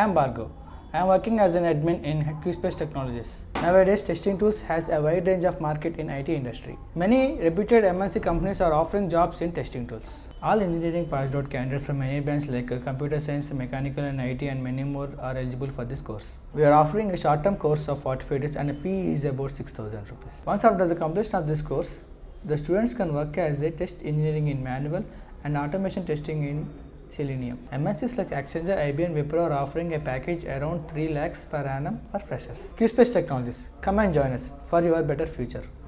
am Bhargav. I am working as an admin in QSpace Technologies. Nowadays, testing tools has a wide range of market in IT industry. Many reputed MNC companies are offering jobs in testing tools. All engineering passed out candidates from many branches like computer science, mechanical and IT and many more are eligible for this course. We are offering a short-term course of 45 days and the fee is about 6,000 rupees. Once after the completion of this course, the students can work as a test engineering in manual and automation testing in Selenium. MNCs like Accenture, IBM and Wipro are offering a package around 3 lakhs per annum for freshers. QSpace Technologies, come and join us for your better future.